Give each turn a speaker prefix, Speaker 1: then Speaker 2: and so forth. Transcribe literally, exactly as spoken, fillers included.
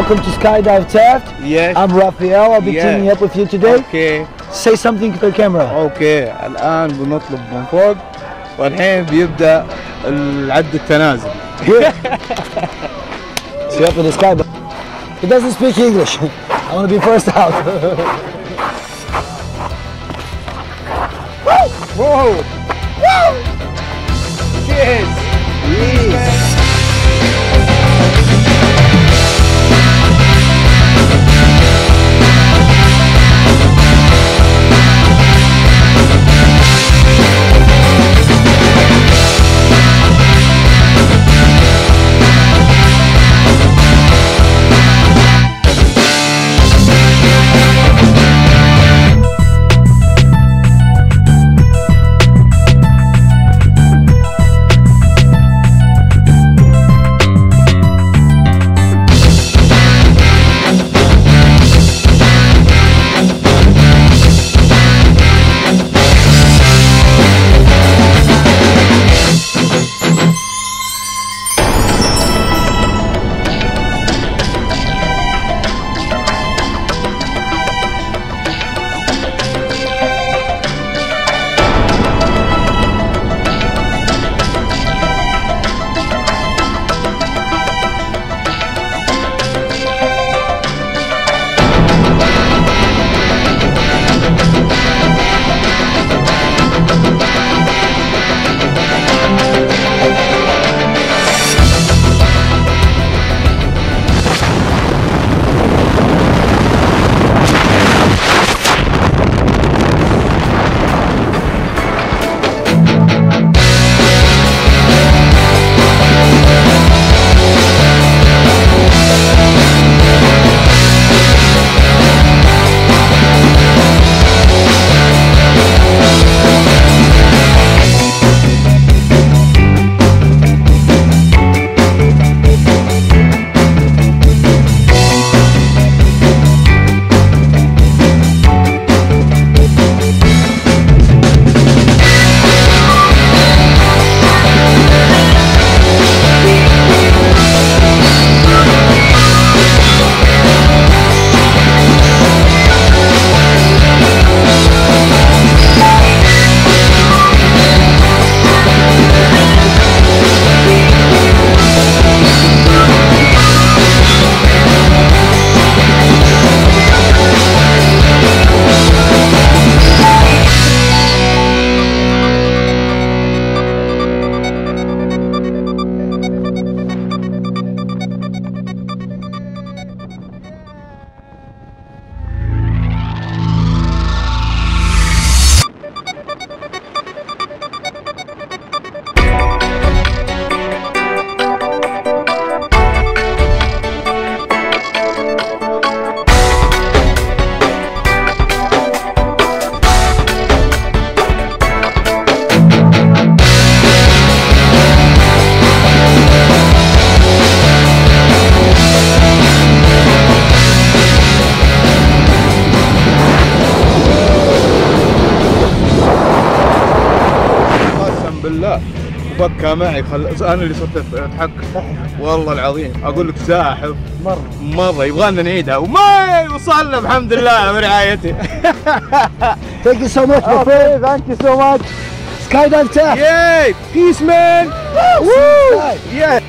Speaker 1: welcome to Skydive Taft.
Speaker 2: Yes.
Speaker 1: I'm Raphael. I'll be
Speaker 2: Yeah.
Speaker 1: teaming up with you today.
Speaker 2: اوكي
Speaker 1: Say something to the camera.
Speaker 2: اوكي الان بنطلب من فوق والحين بيبدا العد التنازل.
Speaker 1: See up in the sky, but he doesn't speak English. I want to be first out.
Speaker 2: Whoa! Woo! Cheers! Yes. بالله فكها معي خل... انا اللي صرت اتحكم والله العظيم اقول لك ساحب
Speaker 1: مرة
Speaker 2: مره يبغانا نعيدها وما وصلنا الحمد لله برعايتي.
Speaker 1: Thank you so much my friend.
Speaker 2: Thank you so much.
Speaker 1: Skydive Taft.
Speaker 2: Yay! Peace man.
Speaker 1: Woo!
Speaker 2: Yeah.